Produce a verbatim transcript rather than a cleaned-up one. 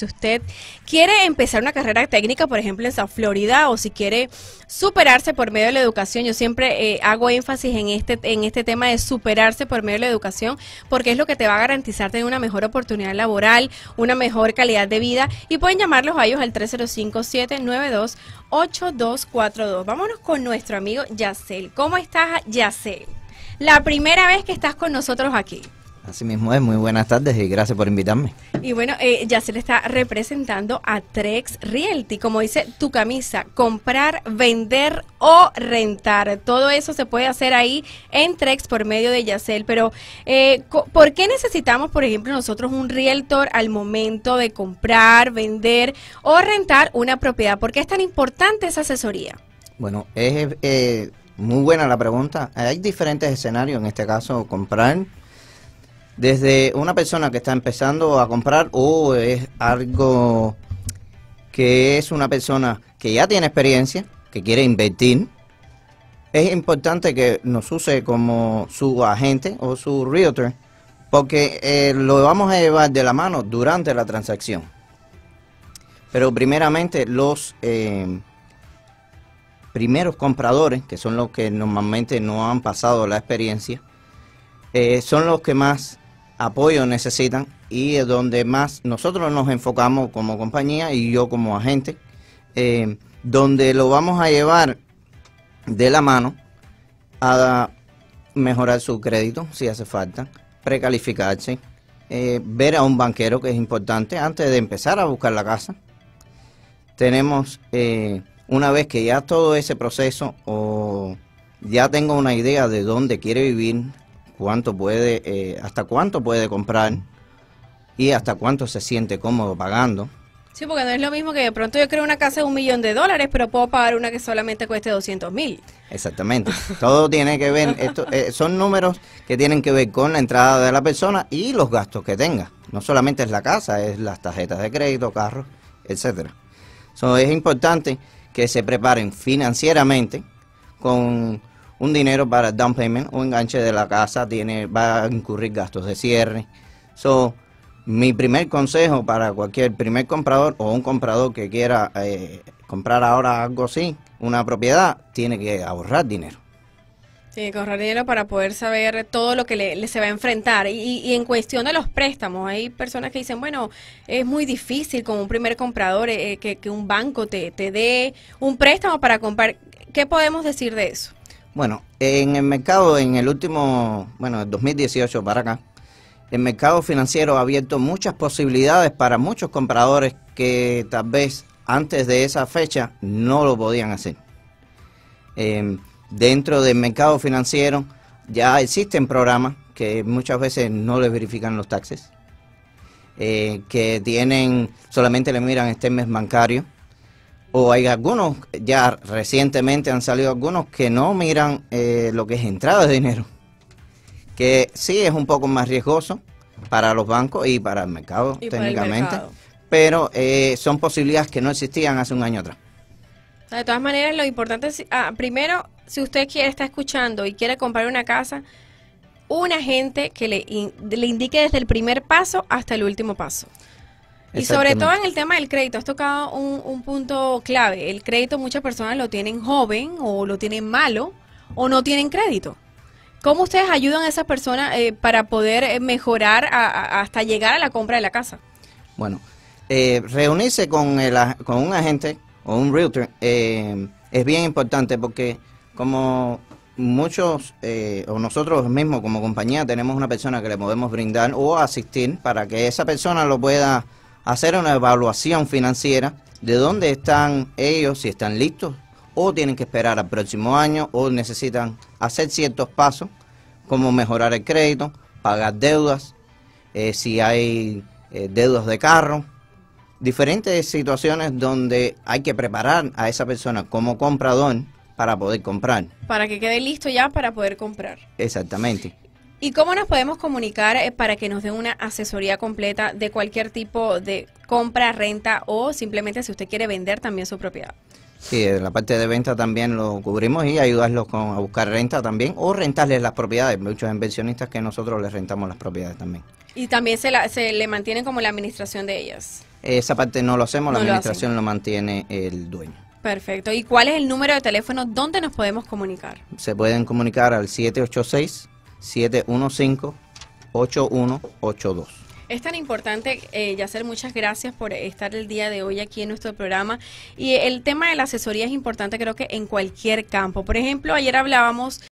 Si usted quiere empezar una carrera técnica, por ejemplo, en South Florida, o si quiere superarse por medio de la educación, yo siempre eh, hago énfasis en este, en este tema de superarse por medio de la educación, porque es lo que te va a garantizar tener una mejor oportunidad laboral, una mejor calidad de vida, y pueden llamarlos a ellos al tres cero cinco, siete nueve dos, ocho dos cuatro dos. Vámonos con nuestro amigo Yacel. ¿Cómo estás, Yacel? La primera vez que estás con nosotros aquí. Así mismo es, muy buenas tardes y gracias por invitarme. Y bueno, eh, Yacel está representando a Trex Realty, como dice tu camisa, comprar, vender o rentar. Todo eso se puede hacer ahí en Trex por medio de Yacel, pero eh, ¿por qué necesitamos, por ejemplo, nosotros un realtor al momento de comprar, vender o rentar una propiedad? ¿Por qué es tan importante esa asesoría? Bueno, es eh, muy buena la pregunta. Hay diferentes escenarios, en este caso comprar. Desde una persona que está empezando a comprar o es algo que es una persona que ya tiene experiencia, que quiere invertir, es importante que nos use como su agente o su realtor, porque eh, lo vamos a llevar de la mano durante la transacción. Pero primeramente los eh, primeros compradores, que son los que normalmente no han pasado la experiencia, eh, son los que más apoyo necesitan y es donde más nosotros nos enfocamos como compañía y yo como agente, eh, donde lo vamos a llevar de la mano a mejorar su crédito si hace falta, precalificarse, eh, ver a un banquero, que es importante antes de empezar a buscar la casa. Tenemos, eh, una vez que ya todo ese proceso o ya tengo una idea de dónde quiere vivir, cuánto puede, eh, hasta cuánto puede comprar y hasta cuánto se siente cómodo pagando. Sí, porque no es lo mismo que de pronto yo creo una casa de un millón de dólares, pero puedo pagar una que solamente cueste doscientos mil. Exactamente. Todo tiene que ver, esto, eh, son números que tienen que ver con la entrada de la persona y los gastos que tenga. No solamente es la casa, es las tarjetas de crédito, carros, etcétera. So, es importante que se preparen financieramente con un dinero para el down payment o enganche de la casa, tiene, va a incurrir gastos de cierre. So, mi primer consejo para cualquier primer comprador o un comprador que quiera eh, comprar ahora algo así, una propiedad, tiene que ahorrar dinero. Tiene que ahorrar dinero para poder saber todo lo que le, le se va a enfrentar. Y, y en cuestión de los préstamos, hay personas que dicen, bueno, es muy difícil como un primer comprador eh, que, que un banco te, te dé un préstamo para comprar. ¿Qué podemos decir de eso? Bueno, en el mercado, en el último, bueno, el dos mil dieciocho para acá, el mercado financiero ha abierto muchas posibilidades para muchos compradores que tal vez antes de esa fecha no lo podían hacer. Eh, dentro del mercado financiero ya existen programas que muchas veces no les verifican los taxes, eh, que tienen, solamente le miran este mes bancario. O hay algunos, ya recientemente han salido algunos que no miran eh, lo que es entrada de dinero, que sí es un poco más riesgoso para los bancos y para el mercado y técnicamente, el mercado. Pero eh, son posibilidades que no existían hace un año atrás. De todas maneras, lo importante es, ah, primero, si usted quiere, está escuchando y quiere comprar una casa, un agente que le, in, le indique desde el primer paso hasta el último paso. Y sobre todo en el tema del crédito, has tocado un, un punto clave. El crédito muchas personas lo tienen joven o lo tienen malo o no tienen crédito. ¿Cómo ustedes ayudan a esas personas eh, para poder eh, mejorar a, a, hasta llegar a la compra de la casa? Bueno, eh, reunirse con, el, con un agente o un realtor eh, es bien importante porque como muchos eh, o nosotros mismos como compañía tenemos una persona que le podemos brindar o asistir para que esa persona lo pueda hacer una evaluación financiera de dónde están ellos, si están listos o tienen que esperar al próximo año o necesitan hacer ciertos pasos como mejorar el crédito, pagar deudas, eh, si hay eh, deudas de carro, diferentes situaciones donde hay que preparar a esa persona como comprador para poder comprar. Para que quede listo ya para poder comprar. Exactamente. ¿Y cómo nos podemos comunicar eh, para que nos den una asesoría completa de cualquier tipo de compra, renta o simplemente si usted quiere vender también su propiedad? Sí, la parte de venta también lo cubrimos y ayudarlos con, a buscar renta también o rentarles las propiedades. Muchos inversionistas que nosotros les rentamos las propiedades también. Y también se, la, se le mantienen como la administración de ellas. esa parte no lo hacemos, No la lo administración hacen. lo mantiene el dueño. Perfecto. ¿Y cuál es el número de teléfono donde nos podemos comunicar? Se pueden comunicar al siete ocho seis, siete uno cinco, ocho uno ocho dos. Es tan importante, eh, Yacer, muchas gracias por estar el día de hoy aquí en nuestro programa. Y el tema de la asesoría es importante, creo que en cualquier campo. Por ejemplo, ayer hablábamos